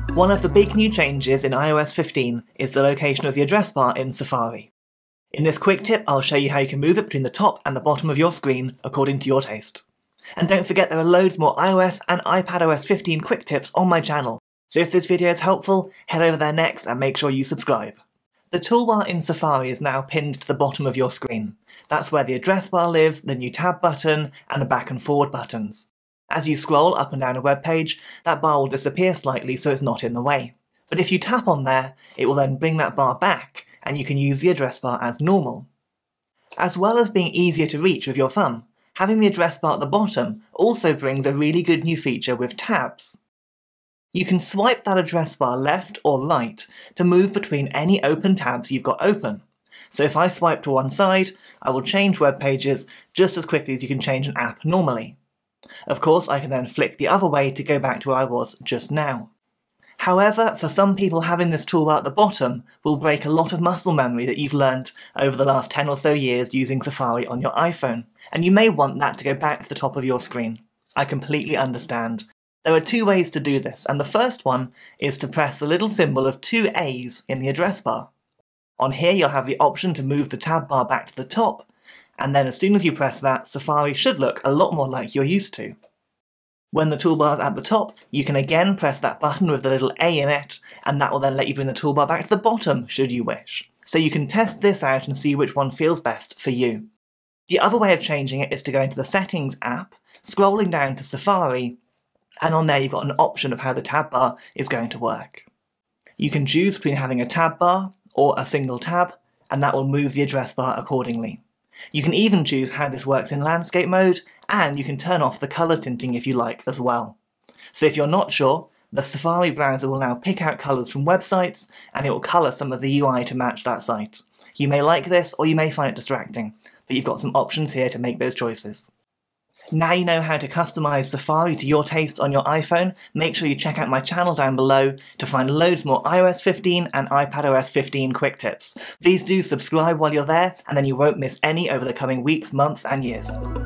One of the big new changes in iOS 15 is the location of the address bar in Safari. In this quick tip, I'll show you how you can move it between the top and the bottom of your screen according to your taste. And don't forget there are loads more iOS and iPadOS 15 quick tips on my channel, so if this video is helpful, head over there next and make sure you subscribe. The toolbar in Safari is now pinned to the bottom of your screen. That's where the address bar lives, the new tab button, and the back and forward buttons. As you scroll up and down a web page, that bar will disappear slightly so it's not in the way. But if you tap on there, it will then bring that bar back, and you can use the address bar as normal. As well as being easier to reach with your thumb, having the address bar at the bottom also brings a really good new feature with tabs. You can swipe that address bar left or right to move between any open tabs you've got open. So if I swipe to one side, I will change web pages just as quickly as you can change an app normally. Of course, I can then flick the other way to go back to where I was just now. However, for some people, having this toolbar at the bottom will break a lot of muscle memory that you've learned over the last 10 or so years using Safari on your iPhone, and you may want that to go back to the top of your screen. I completely understand. There are two ways to do this, and the first one is to press the little symbol of two A's in the address bar. On here you'll have the option to move the tab bar back to the top, and then as soon as you press that, Safari should look a lot more like you're used to. When the toolbar is at the top, you can again press that button with the little A in it, and that will then let you bring the toolbar back to the bottom should you wish. So you can test this out and see which one feels best for you. The other way of changing it is to go into the Settings app, scrolling down to Safari, and on there you've got an option of how the tab bar is going to work. You can choose between having a tab bar or a single tab, and that will move the address bar accordingly. You can even choose how this works in landscape mode, and you can turn off the colour tinting if you like as well. So if you're not sure, the Safari browser will now pick out colours from websites, and it will colour some of the UI to match that site. You may like this, or you may find it distracting, but you've got some options here to make those choices. Now you know how to customise Safari to your taste on your iPhone, make sure you check out my channel down below to find loads more iOS 15 and iPadOS 15 quick tips. Please do subscribe while you're there, and then you won't miss any over the coming weeks, months and years.